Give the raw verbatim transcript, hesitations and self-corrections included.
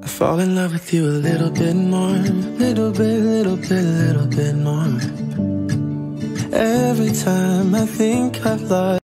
Fall in love with you a little bit more, little bit, little bit, little bit more. Every time I think I've lost